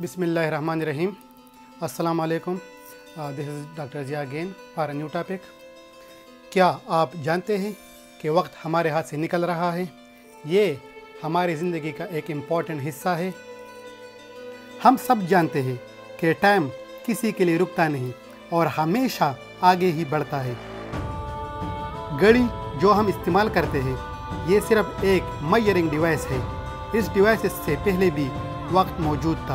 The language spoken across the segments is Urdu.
Bismillahirrahmanirrahim. Assalamu alaikum. This is Dr. Zia again for a new topic. क्या आप जानते हैं कि वक्त हमारे हाथ से निकल रहा है? ये हमारी ज़िंदगी का एक इम्पॉर्टेंट हिस्सा है। हम सब जानते हैं कि टाइम किसी के लिए रुकता नहीं और हमेशा आगे ही बढ़ता है। घड़ी जो हम इस्तेमाल करते हैं ये सिर्फ एक मेजरिंग डिवाइस है। इस डिवाइस से पहले भी वक्त मौजूद था।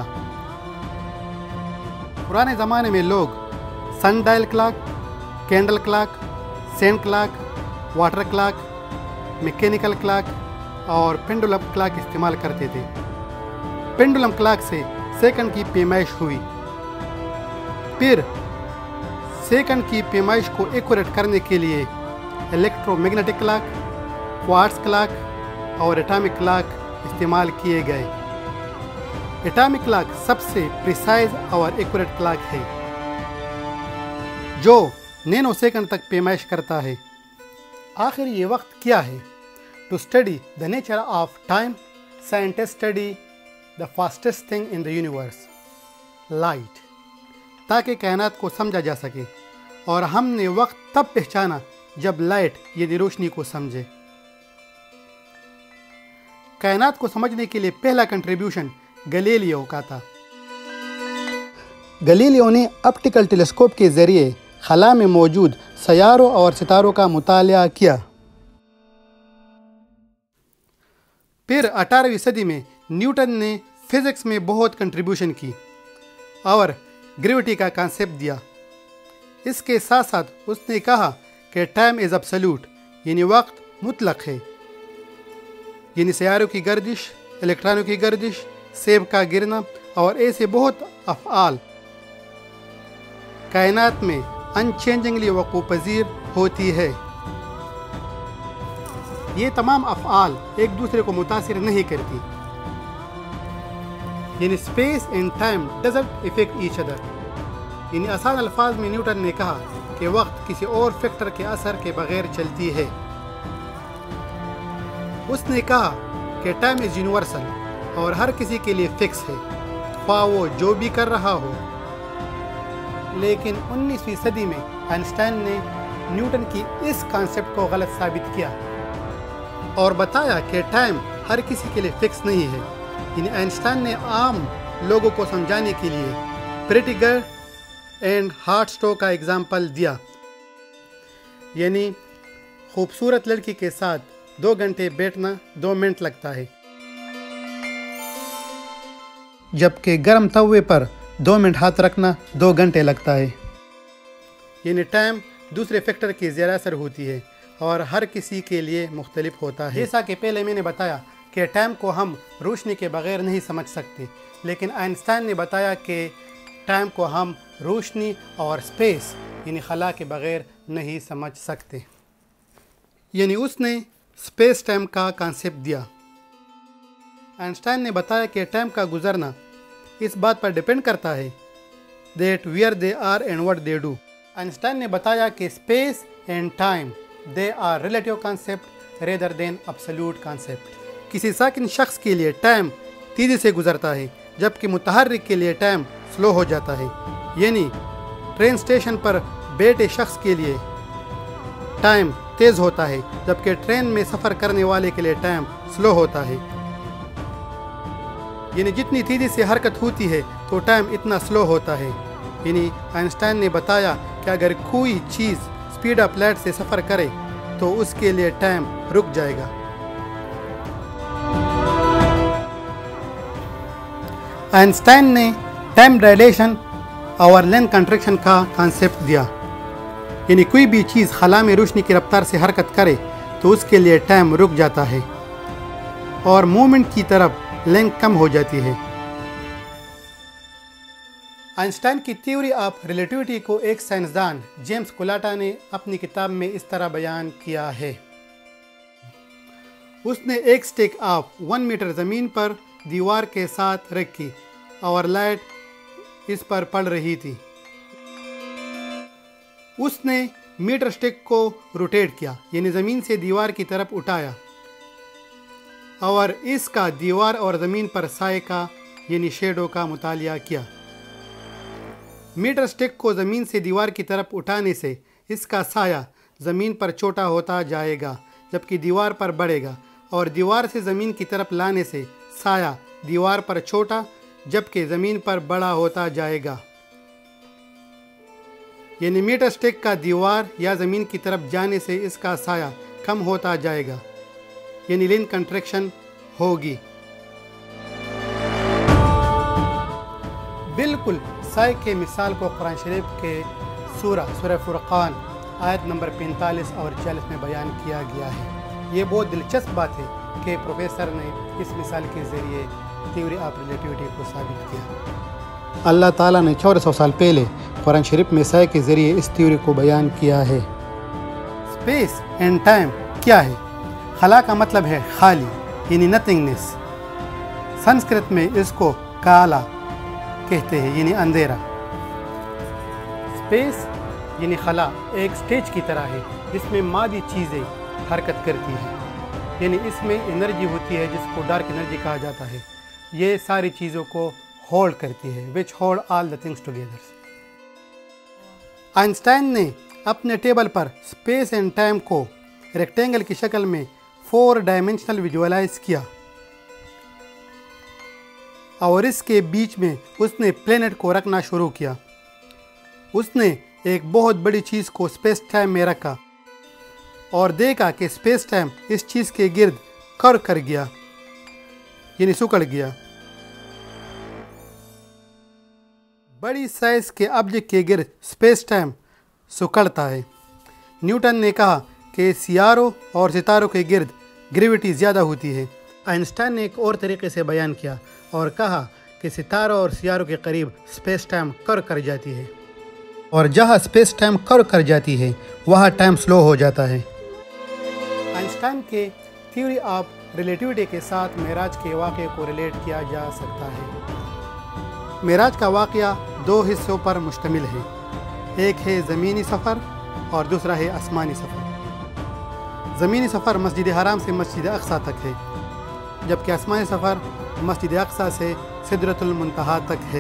पुराने ज़माने में लोग sundial clock, candle clock, sand clock, water clock, mechanical clock और पेंडुलम क्लॉक इस्तेमाल करते थे। पेंडुलम क्लॉक से सेकंड की पैमाइश हुई, फिर सेकंड की पैमाइश को एक्यूरेट करने के लिए इलेक्ट्रोमैग्नेटिक क्लॉक, क्वार्ट्ज क्लॉक और एटॉमिक क्लॉक इस्तेमाल किए गए। एटॉमिक क्लॉक सबसे प्रिसाइज और एक्यूरेट क्लॉक है जो नैनो सेकंड तक पैमाइश करता है। आखिर ये वक्त क्या है? To study the nature of time, scientist study the fastest thing in the universe, light, ताकि कायनात को समझा जा सके। और हमने वक्त तब पहचाना जब लाइट यानी रोशनी को समझे। कायनात को समझने के लिए पहला कंट्रीब्यूशन गैलीलियो का था। गैलीलियो ने ऑप्टिकल टेलीस्कोप के ज़रिए खला में मौजूद सैयारों और सितारों का मुतालिया किया। फिर 18वीं सदी में न्यूटन ने फिज़िक्स में बहुत कंट्रीब्यूशन की और ग्रेविटी का कॉन्सेप्ट दिया। इसके साथ साथ उसने कहा कि टाइम इज़ एब्सोल्यूट, यानी वक्त मुतलक है, यानी सैयारों की गर्दिश, इलेक्ट्रॉनों की गर्दिश, सेब का गिरना और ऐसे बहुत अफ़आल कायनात में अनचेंजिंगली वक़ूफ़ पज़ीर होती है। ये तमाम अफ़आल एक दूसरे को मुतासिर नहीं करती, यानी space and time doesn't effect each other. यानी आसान अल्फाज में न्यूटन ने कहा कि वक्त किसी और फैक्टर के असर के बगैर चलती है। उसने कहा कि टाइम इज़ यूनिवर्सल और हर किसी के लिए फिक्स है, ख्वाह वो जो भी कर रहा हो। लेकिन 19वीं सदी में आइंस्टाइन ने न्यूटन की इस कॉन्सेप्ट को गलत साबित किया और बताया कि टाइम हर किसी के लिए फिक्स नहीं है। यानी आइंस्टाइन ने आम लोगों को समझाने के लिए प्रेटी गर्ल एंड हार्टस्टॉक का एग्जाम्पल दिया, यानी खूबसूरत लड़की के साथ 2 घंटे बैठना 2 मिनट लगता है, जबकि गर्म तवे पर 2 मिनट हाथ रखना 2 घंटे लगता है। यानी टाइम दूसरे फैक्टर की ज़्यादा असर होती है और हर किसी के लिए मुख्तलिफ होता है। जैसा कि पहले मैंने बताया कि टाइम को हम रोशनी के बगैर नहीं समझ सकते, लेकिन आइंस्टाइन ने बताया कि टाइम को हम रोशनी और स्पेस यानी खला के बगैर नहीं समझ सकते। यानी उसने स्पेस टाइम का कॉन्सेप्ट दिया। आइंस्टाइन ने बताया कि टाइम का गुजरना इस बात पर डिपेंड करता है that where they are and what they do. Einstein ने बताया कि space and time they are relative concept rather than absolute concept. किसी साकिन शख्स के लिए टाइम तेज़ी से गुजरता है, जबकि मुतहर्रिक के लिए टाइम स्लो हो जाता है। यानी ट्रेन स्टेशन पर बैठे शख्स के लिए टाइम तेज़ होता है, जबकि ट्रेन में सफ़र करने वाले के लिए टाइम स्लो होता है। यानी जितनी तेज़ी से हरकत होती है तो टाइम इतना स्लो होता है। यानी आइंस्टाइन ने बताया कि अगर कोई चीज़ स्पीड ऑफ लाइट से सफ़र करे तो उसके लिए टाइम रुक जाएगा। आइंस्टाइन ने टाइम डायलेशन और लेंथ कंट्रैक्शन का कॉन्सेप्ट दिया। यानी कोई भी चीज़ खला में रोशनी की रफ्तार से हरकत करे तो उसके लिए टाइम रुक जाता है और मूवमेंट की तरफ लेंथ कम हो जाती है। आइंस्टाइन की थ्योरी ऑफ रिलेटिविटी को एक साइंसदान जेम्स कोलाटा ने अपनी किताब में इस तरह बयान किया है। उसने एक स्टिक ऑफ 1 मीटर ज़मीन पर दीवार के साथ रखी और लाइट इस पर पड़ रही थी। उसने मीटर स्टिक को रोटेट किया, यानी ज़मीन से दीवार की तरफ उठाया और इसका दीवार और ज़मीन पर साए का یعنی شیڈو کا مطالعہ کیا۔ میٹر سٹک کو زمین سے دیوار کی طرف اٹھانے سے اس کا سایہ زمین پر چھوٹا ہوتا جائے گا جبکہ دیوار پر بڑھے گا، اور دیوار سے زمین کی طرف لانے سے سایہ دیوار پر چھوٹا جبکہ زمین پر بڑا ہوتا جائے گا۔ یعنی میٹر سٹک کا دیوار یا زمین کی طرف جانے سے اس کا سایہ کم ہوتا جائے گا، یعنی لین کنٹریکشن ہوگی۔ بالکل سائے کے مثال کو قرآن شریف کے سورہ فرقان آیت نمبر 45 اور 46 میں بیان کیا گیا ہے۔ یہ بہت دلچسپ بات ہے کہ پروفیسر نے اس مثال کے ذریعے تھیوری آف ریلیٹیوٹی کو ثابت کیا۔ اللہ تعالیٰ نے 1400 سال پہلے قرآن شریف میں سائے کے ذریعے اس تھیوری کو بیان کیا ہے۔ اسپیس اینڈ ٹائم کیا ہے؟ خلا کا مطلب ہے خالی، یعنی نتھنگنیس۔ سنسکرت میں اس کو کالا کہتے ہیں، یعنی اندھیرا۔ اسپیس یعنی خلا ایک سٹیج کی طرح ہے جس میں مادی چیزیں حرکت کرتی ہیں، یعنی اس میں انرجی ہوتی ہے جس کو ڈارک انرجی کہا جاتا ہے۔ یہ ساری چیزوں کو ہولڈ کرتی ہے، which hold all the things together۔ Einstein نے اپنے ٹیبل پر اسپیس اینڈ ٹائم کو ریکٹینگل کی شکل میں 4 ڈائمینشنل ویژوائلائز کیا، اور اس کے بیچ میں اس نے پلینٹ کو رکھنا شروع کیا۔ اس نے ایک بہت بڑی چیز کو اسپیس ٹائم میں رکھا اور دیکھا کہ اسپیس ٹائم اس چیز کے گرد کر کر گیا، یعنی سکڑ گیا۔ بڑی سائز کے آبجیکٹ کے گرد اسپیس ٹائم سکڑتا ہے۔ نیوٹن نے کہا کہ سیاروں اور ستاروں کے گرد گریویٹی زیادہ ہوتی ہے۔ آئنسٹائن نے ایک اور طریقے سے بیان کیا اور کہا کہ ستاروں اور سیاروں کے قریب اسپیس ٹائم کر کر جاتی ہے، اور جہاں اسپیس ٹائم کر کر جاتی ہے وہاں ٹائم سلو ہو جاتا ہے۔ آئنسٹائن کے تھیوری آف ریلیٹیوٹی کے ساتھ معراج کے واقعے کو ریلیٹ کیا جا سکتا ہے۔ معراج کا واقعہ 2 حصوں پر مشتمل ہے، ایک ہے زمینی سفر اور دوسرا ہے آسمانی سفر۔ زمینی سفر مسجد حرام سے مسجد اقصیٰ تک ہے، جبکہ آسمانی سفر مسجد اقصیٰ سے سدرۃ المنتہا تک ہے۔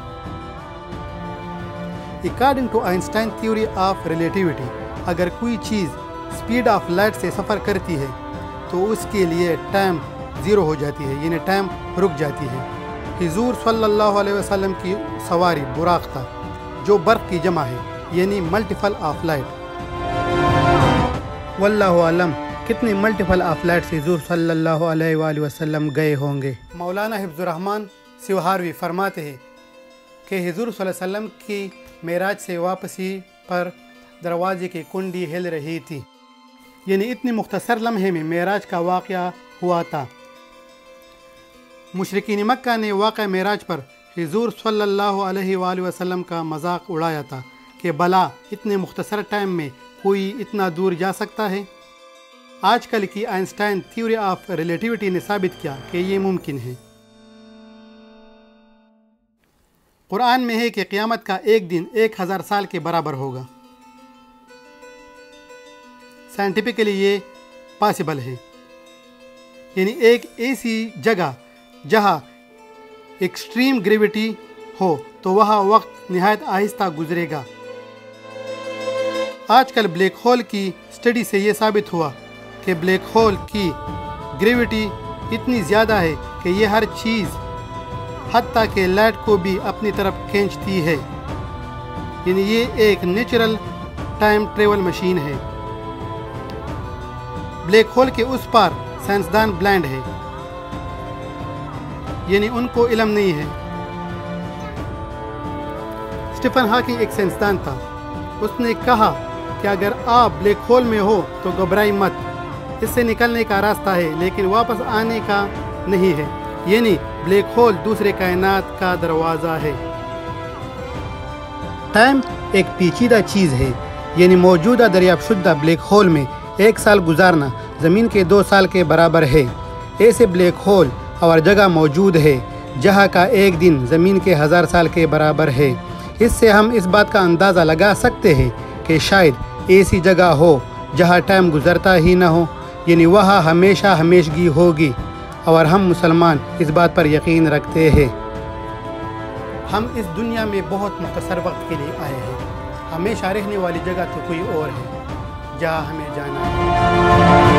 According to Einstein theory of relativity, اگر کوئی چیز اسپیڈ آف لائٹ سے سفر کرتی ہے تو اس کے لیے ٹائم 0 ہو جاتی ہے، یعنی ٹائم رک جاتی ہے۔ حضور صلی اللہ علیہ وسلم کی سواری براق تھا جو برق کی جمع ہے، یعنی ملٹیپل آف لائٹ۔ واللہ عالم کتنے ملٹیپل آف لائٹ سے حضور صلی اللہ علیہ وآلہ وسلم گئے ہوں گے۔ مولانا حفظ الرحمن سیوہاروی فرماتے ہیں کہ حضور صلی اللہ علیہ وسلم کی معراج سے واپسی پر دروازے کی کنڈی ہل رہی تھی، یعنی اتنی مختصر لمحے میں معراج کا واقعہ ہوا تھا۔ مشرکین مکہ نے واقع معراج پر حضور صلی اللہ علیہ وآلہ وسلم کا مذاق اڑایا تھا کہ بھلا اتنے مختصر ٹائم میں کوئی اتنا دور جا سکتا ہے۔ آج کل کی آئنسٹائن تھیوری آف ریلیٹیوٹی نے ثابت کیا کہ یہ ممکن ہے۔ قرآن میں ہے کہ قیامت کا ایک دن 1000 سال کے برابر ہوگا۔ سائنٹیفکلی یہ پاسبل ہے، یعنی ایک ایسی جگہ جہاں ایکسٹریم گریویٹی ہو تو وہاں وقت نہایت آہستہ گزرے گا۔ آج کل بلیک ہول کی اسٹڈی سے یہ ثابت ہوا کہ بلیک ہول کی گریویٹی اتنی زیادہ ہے کہ یہ ہر چیز حتیٰ کہ لائٹ کو بھی اپنی طرف کھینچتی ہے، یعنی یہ ایک نیچرل ٹائم ٹریول مشین ہے۔ بلیک ہول کے اس پار سائنسدان بلائنڈ ہے، یعنی ان کو علم نہیں ہے۔ اسٹیفن ہاکنگ ایک سائنسدان تھا، اس نے کہا کہ اگر آپ بلیک ہول میں ہو تو گھبرائی مت، اس سے نکلنے کا راستہ ہے لیکن واپس آنے کا نہیں ہے، یعنی بلیک ہول دوسرے کائنات کا دروازہ ہے۔ ٹائم ایک پیچیدہ چیز ہے، یعنی موجودہ دریافت شدہ بلیک ہول میں 1 سال گزارنا زمین کے 2 سال کے برابر ہے۔ ایسے بلیک ہول اور جگہ موجود ہے جہاں کا ایک دن زمین کے 1000 سال کے برابر ہے۔ اس سے ہم اس بات کا اندازہ لگا سکتے ہیں کہ شاید ایسی جگہ ہو جہاں ٹائم گزرتا ہی نہ ہو، یعنی وہاں ہمیشہ ہمیشگی ہوگی، اور ہم مسلمان اس بات پر یقین رکھتے ہیں۔ ہم اس دنیا میں بہت مختصر وقت کے لیے آئے ہیں، ہمیشہ رہنے والی جگہ تو کوئی اور ہے جہاں ہمیں جانا ہے۔